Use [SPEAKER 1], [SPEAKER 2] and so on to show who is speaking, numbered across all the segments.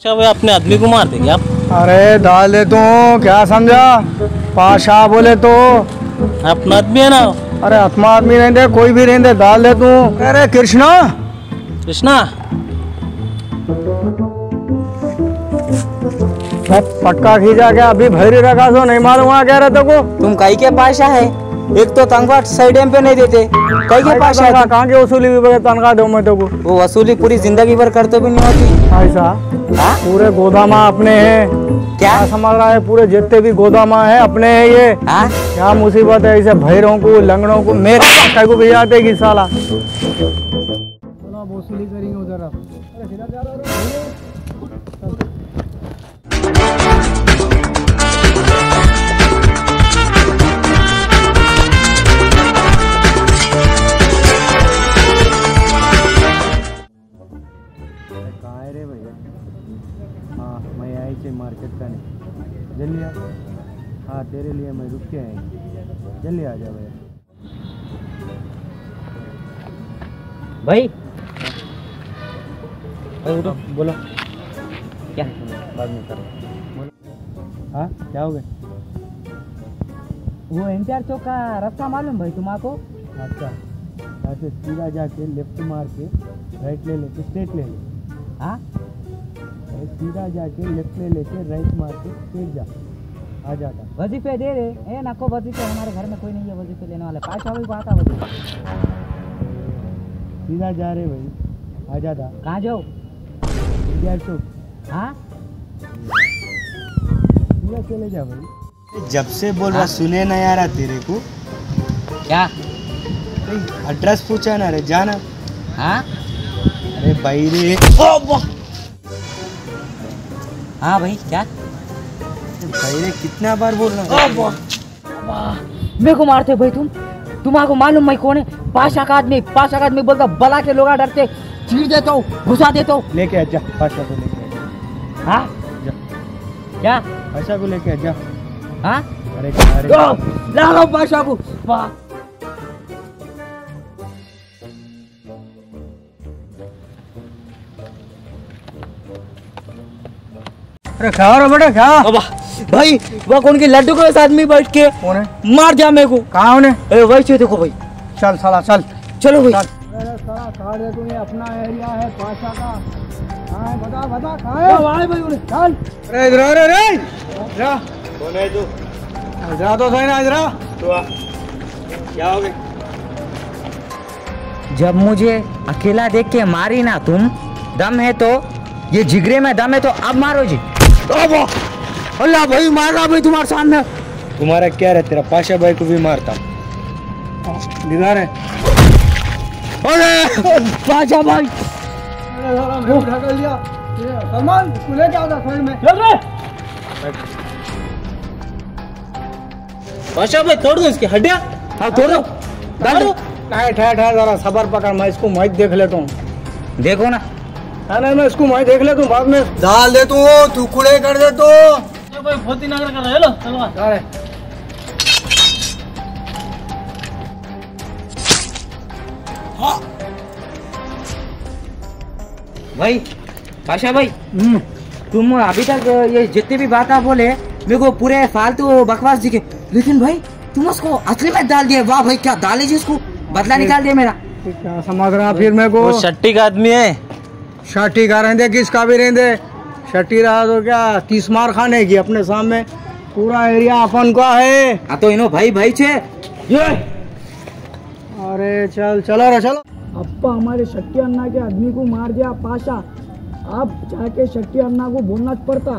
[SPEAKER 1] अच्छा भाई अपने आदमी को मार देंगे आप?
[SPEAKER 2] अरे डाल दे तू, क्या समझा? पाशा बोले तो
[SPEAKER 1] अपना आदमी है ना?
[SPEAKER 2] अरे आत्मा आदमी रहते कोई भी रहते, डाल दे तू। अरे कृष्णा
[SPEAKER 1] कृष्णा
[SPEAKER 2] पटका खींचा क्या? अभी भैरी रखा सो नहीं मालूम वहाँ कह रहे थे को।
[SPEAKER 3] तुम कहीं के पाशा है? एक तो तनख्वाह सही टाइम पे नहीं देते, कहीं के पाशा है?
[SPEAKER 2] कहाँ की वसूली भी बगैर तनख्वाह दो मैं तो को।
[SPEAKER 3] वो वसूली पूरी जिंदगी भर करते भी नहीं होती।
[SPEAKER 2] ऐसा
[SPEAKER 3] हाँ?
[SPEAKER 2] पूरे गोदामा अपने हैं।
[SPEAKER 3] क्या
[SPEAKER 2] समझ रहा है? पूरे जितने भी गोदामा है अपने हैं ये।
[SPEAKER 3] हाँ?
[SPEAKER 2] क्या मुसीबत है ऐसे भैरों को लंगड़ों को मेरे को भी आते की साला। वसूली करेंगे उधर। रे भैया हाँ मैं आई थे मार्केट का नहीं जल्दी आ। हाँ तेरे लिए मैं रुक के आई, जल्दी आ जा भैया।
[SPEAKER 3] भाई
[SPEAKER 2] उठो बोलो
[SPEAKER 3] क्या?
[SPEAKER 2] बाद में करो बोलो। हाँ क्या हो गया?
[SPEAKER 3] वो एनटीआर चौक का रास्ता मालूम भाई तुम्हारा?
[SPEAKER 2] अच्छा ऐसे सीधा जाके लेफ्ट मार के राइट ले लेके स्ट्रेट ले ले।
[SPEAKER 3] हाँ
[SPEAKER 2] सीधा जाके लेफ्ट ले लेके राइट मार के स्ट्रेट जा, आ जाता।
[SPEAKER 3] वजीफे दे रहे ए नको वजीफे, हमारे घर में कोई नहीं है वजीफे लेने वाला। पाँच भी बात वजीफे
[SPEAKER 2] सीधा जा रहे भाई, आ जाता।
[SPEAKER 3] कहाँ जाओ?
[SPEAKER 2] एनटीआर चौक।
[SPEAKER 3] हाँ
[SPEAKER 2] सीधा चले जा भाई।
[SPEAKER 4] जब से बोल रहा सुने ना यार तेरे को।
[SPEAKER 3] क्या?
[SPEAKER 4] एड्रेस पूछा ना रे, जाना।
[SPEAKER 3] हाँ
[SPEAKER 4] अरे भाई रे।
[SPEAKER 3] हाँ भाई क्या?
[SPEAKER 4] भाई रे कितना बार बोल रहा हूँ।
[SPEAKER 3] मेरे को मारते भाई तुम्हारा मालूम मैं कौन है? पाशा का आदमी बोलता बला के लोग डरते, चीर देता हूँ, घुसा देता हूँ।
[SPEAKER 2] लेके आ जा पाशा को, लेके आ जा।
[SPEAKER 3] हाँ
[SPEAKER 2] जा
[SPEAKER 3] क्या?
[SPEAKER 2] पाशा को लेके आ जा।
[SPEAKER 3] हाँ
[SPEAKER 2] अरे
[SPEAKER 3] ला लो पाशा को।
[SPEAKER 2] अरे क्या रो बेटा क्या?
[SPEAKER 3] भाई वह कौन के लड्डू के आदमी बैठ के
[SPEAKER 2] कौन है?
[SPEAKER 3] मार जा मेरे को।
[SPEAKER 2] कहाँ उन्हें?
[SPEAKER 3] वही से देखो भाई।
[SPEAKER 2] चल साला चल।
[SPEAKER 3] चलो भाई।
[SPEAKER 2] साला तुम्हें अपना एरिया है पाशा का। हाँ बता बता कहाँ है भाई उन्हें? चल अरे इधर आ रे जा।
[SPEAKER 4] कौन है तू?
[SPEAKER 2] इधर तो सही ना, इधर
[SPEAKER 4] तो आ। क्या हो गया?
[SPEAKER 3] जब मुझे अकेला देख के मारी ना तुम, दम है तो ये जिगरे में दम है तो अब मारो जी।
[SPEAKER 2] अल्लाह भाई मार रहा भाई तुम्हारे सामने।
[SPEAKER 4] तुम्हारा क्या है? तेरा पाशा भाई को भी मारता।
[SPEAKER 2] दिखा रहे
[SPEAKER 3] अरे पाशा भाई
[SPEAKER 2] ढकल दिया। सलमान तू लेके आओ साइड में।
[SPEAKER 1] चल रे पाशा भाई, तोड़ दो इसकी हड्डियां।
[SPEAKER 2] हाँ तोड़ो डालो। नहीं ठहर जरा सबर पकड़, मैं इसको मैं देख लेता हूँ।
[SPEAKER 3] देखो ना।
[SPEAKER 2] नहीं मैं इसको मैं देख लेता हूँ, बाद में डाल दे तू कुड़े कर दे तो।
[SPEAKER 1] भाई बहुत ही नगर कर रहे हो। लो चलो
[SPEAKER 2] अरे
[SPEAKER 3] भाई पाशा भाई तुम अभी तक ये जितनी भी बात आप बोले मेरे को पूरे फालतू बकवास दिखे, लेकिन भाई तुम उसको असली में डाल दिए। वाह भाई क्या डाले जी, उसको बदला निकाल दिया मेरा।
[SPEAKER 2] क्या समझ रहा फिर मेरे को?
[SPEAKER 1] वो शट्टी का आदमी है।
[SPEAKER 2] शट्टी का रहते किसका भी रहते, शट्टी रहा तो क्या 30 मार खाने की अपने सामने। पूरा एरिया अपन का है।
[SPEAKER 3] हाँ तो इनो भाई भाई छे ये।
[SPEAKER 2] अरे चल चलो रे चलो। अप्पा हमारे शट्टी अन्ना के आदमी को मार दिया पाशा, अब जाके शट्टी अन्ना को बोलना पड़ता।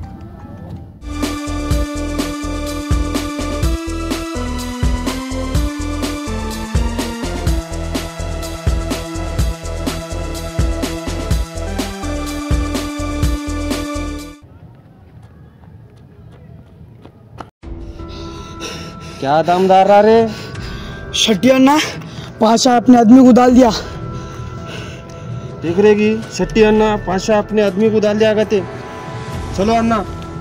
[SPEAKER 4] क्या दमदार रहा रे?
[SPEAKER 2] शट्टी अन्ना पाशा अपने आदमी को डाल दिया।
[SPEAKER 4] देख रहेगी शट्टी अन्ना पाशा अपने आदमी को डाल दिया कहते। चलो अन्ना।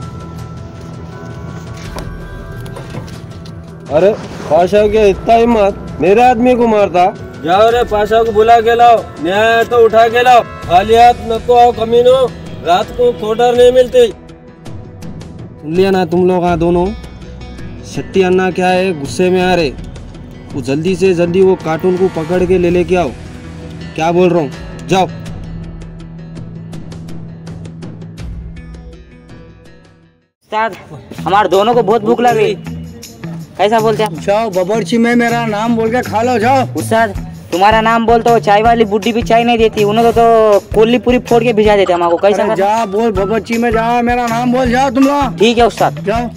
[SPEAKER 4] अरे पाशा के इतना हिम्मत, मेरे आदमी को मारता। जाओ रे पाशा को बुला के लाओ, न्याय तो उठा के लाओ। खाली हाथ नको आओ कमीनो। रात को क्वार्टर नहीं मिलते। सुन लिया ना तुम लोग दोनों। शट्टी अन्ना क्या है, गुस्से में आ रहे, वो जल्दी से जल्दी वो कार्टून को पकड़ के लेके आओ। क्या बोल रहा हूँ, जाओ।
[SPEAKER 3] उस्ताद, हमारे दोनों को बहुत भूख लगी। कैसा बोलते हैं?
[SPEAKER 2] जाओ बावर्ची में मेरा नाम बोल के खा लो, जाओ।
[SPEAKER 3] उस्ताद, तुम्हारा नाम बोल तो चाय वाली बुड्ढी भी चाय नहीं देती, उन्हें तो कोली पूरी फोड़ के भिजा देते हमको। कैसा
[SPEAKER 2] अरे जा बोल बावर्ची में, जाओ मेरा नाम बोल, जाओ तुम लोग।
[SPEAKER 3] ठीक है उस्ताद।
[SPEAKER 2] जाओ।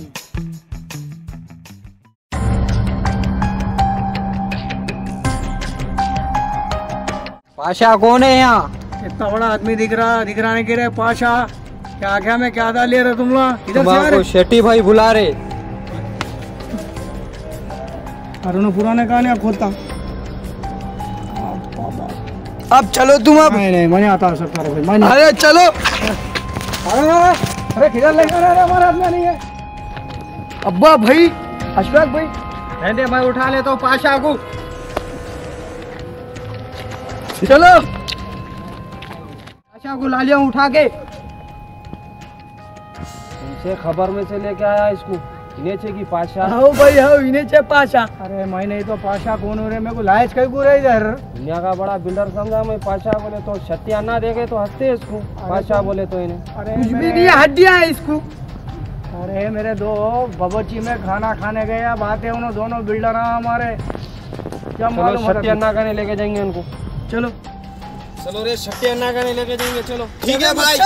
[SPEAKER 3] पाशा कौन है यहाँ?
[SPEAKER 2] इतना बड़ा आदमी दिख रहा नहीं गिरे पाशा। क्या क्या में क्या डाल ले रहे तुम लोग? इधर से आ रहे।
[SPEAKER 1] शेट्टी भाई बुला रहे।
[SPEAKER 2] अरे उन्हें पुराने कहानियां खोदता। अब चलो तुम। अब नहीं मैंने आता सकता भाई। अरे चलो। अरे किधर ले जा रहे? हमारा आदमी नहीं है। अब्बा भाई, अशफाक भाई, रहने मैं उठा लेता हूँ पाशा को। चलो पाशा को ला लिया उठा के।
[SPEAKER 4] तुमसे खबर में से लेके आया इसको, इनेचे की पाशा।
[SPEAKER 2] हाँ भाई, हाँ इनेचे पाशा। अरे मैं नहीं तो पाशा कौन हो रहे? मेरे को लायच कहीं को रहे इधर।
[SPEAKER 4] दुनिया का बड़ा बिल्डर समझा मैं। पाशा बोले तो शट्टी अन्ना देखे तो हंसते इसको, पाशा बोले तो इन्हें।
[SPEAKER 2] अरे कुछ भी नहीं, हड्डियां है इसको। अरे मेरे दो बावर्ची में खाना खाने गए, बात है उन्होंने दोनों बिल्डर हमारे। क्या मालूम
[SPEAKER 4] शट्टी अन्ना का नहीं लेके जाएंगे उनको।
[SPEAKER 2] चलो
[SPEAKER 4] चलो रे, शट्टी अन्ना का नहीं लेके जाएंगे। चलो ठीक है भाई।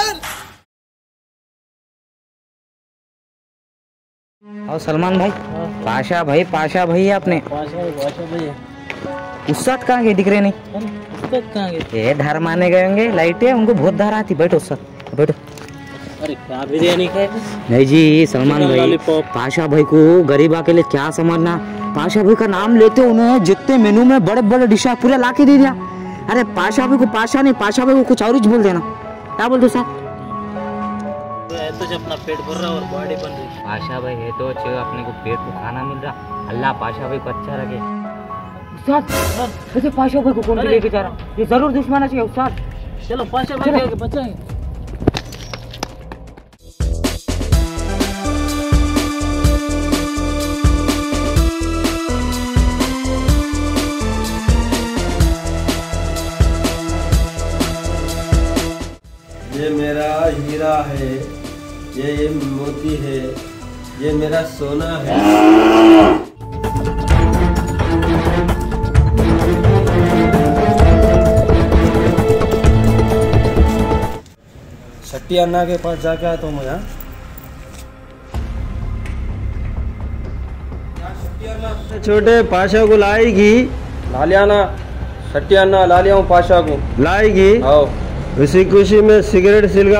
[SPEAKER 3] और सलमान भाई, पाशा भाई है अपने।
[SPEAKER 1] पाशा भाई
[SPEAKER 3] उस्ताद कहाँ गए? दिख रहे नहीं।
[SPEAKER 1] उस्ताद कहाँ गए?
[SPEAKER 3] ये धार मारने गए होंगे, लाइट है उनको बहुत धार आती। बैठो उस्ताद, बैठो।
[SPEAKER 1] अरे क्या बिरयानी खाए?
[SPEAKER 3] नहीं जी सलमान भाई,
[SPEAKER 1] लॉलीपॉप।
[SPEAKER 3] पाशा भाई को गरीबा के लिए क्या समझना। पाशा भाई का नाम लेते उन्होंने जितने मेनू में बड़े बड़े डिशा पूरे ला के दे दिया। अरे पाशा भाई को पाशा नहीं, पाशा भाई को कुछ और ही बोल देना। क्या बोल दो साहब?
[SPEAKER 1] तो जब अपना पेट भर रहा और बॉडी बन रही।
[SPEAKER 3] पाशा भाई है तो अपने को पेट को खाना मिल रहा। अल्लाह पाशा भाई को अच्छा रखे। उस्ताद, वैसे पाशा भाई को कौन लेके जा रहा? ये जरूर दुश्मन चाहिए उस्ताद।
[SPEAKER 1] चलो पाशा भाई के बचाएंगे।
[SPEAKER 4] ये मेरा हीरा है, ये मोती है, ये मेरा सोना है। शट्टी अन्ना के पास जाके आया तो मैं। छोटे पाशा को लाएगी। ला लिया ना शट्टी अन्ना, ला लिया हूँ पाशा को। लाएगी? आओ। इसी खुशी में सिगरेट सिलगा।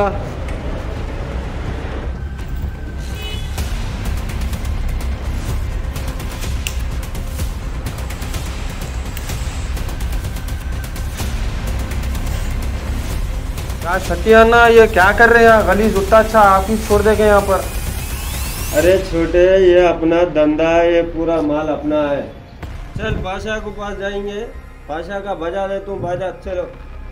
[SPEAKER 4] शट्टी अन्ना ये क्या कर रहे हैं? गली जुट्टा अच्छा ऑफिस छोड़ देंगे यहाँ पर। अरे छोटे, ये अपना धंधा है, ये पूरा माल अपना है। चल पाशा को पास जाएंगे, पाशा का बजा ले तू बाजा। चलो।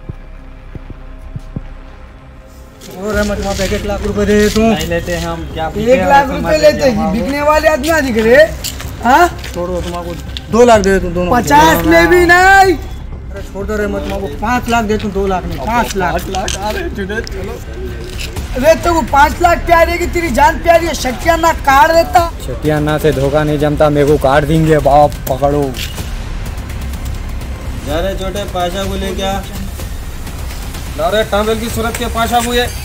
[SPEAKER 2] और हम 1 लाख रुपए दे तू।
[SPEAKER 1] नहीं लेते हैं हम। क्या
[SPEAKER 2] 1 लाख रुपए लेते हैं? बिकने वाले आदमी दिख रहे। हाँ
[SPEAKER 1] छोड़ो, तुमको
[SPEAKER 2] 2 लाख दे तुम दोनों। 50 में भी नहीं। अरे छोड़ दो रे मत, तुमको 5 लाख दे तू। 2 लाख नहीं, 5 लाख।
[SPEAKER 4] 8 लाख आ रहे चलो।
[SPEAKER 2] अरे तो 5 लाख प्यारी है कि तेरी जान प्यारी है? शट्टी अन्ना काट देता।
[SPEAKER 1] शट्टी अन्ना से धोखा नहीं जमता, मेरे को काट देंगे बाप। पकड़ो
[SPEAKER 4] जा रहे छोटे, पाशा को ले क्या ला रहे? टांबेल की सूरत के पाशा को ये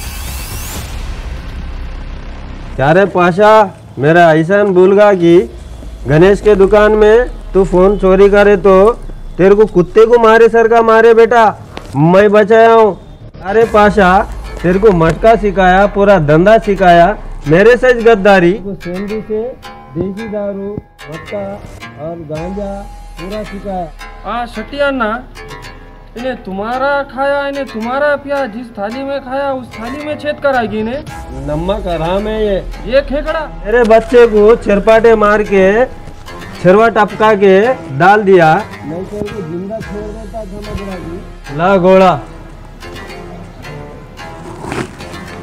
[SPEAKER 4] क्या रे पाशा? मेरा ऐसा भूलगा कि गणेश के दुकान में तू फोन चोरी करे तो तेरे को कुत्ते को मारे सर का मारे बेटा, मैं बचाया हूँ। अरे पाशा, तेरे को मटका सिखाया, पूरा धंधा सिखाया, मेरे से गद्दारी। सेंडी से देसी दारू, मटका और गांजा पूरा सिखाया। हाँ शट्टी अन्ना, इन्हें तुम्हारा खाया, इन्हें तुम्हारा पिया, जिस थाली में खाया उस थाली में छेद कराएगी इन्हें। नमक हराम है ये खेकड़ा। मेरे बच्चे को छिरपाटे मार के छिरवा टपका के डाल दिया, नहीं तो जिंदा छोड़ देता समझ रहा। ला घोड़ा।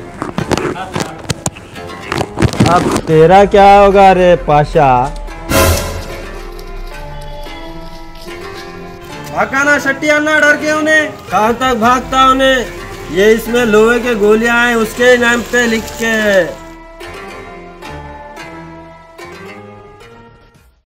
[SPEAKER 4] अब तेरा क्या होगा रे पाशा? भागा ना शट्टी अन्ना, डर के उन्हें कहाँ तक भागता उन्हें? ये इसमें लोहे के गोलियां हैं उसके नाम पे लिख के।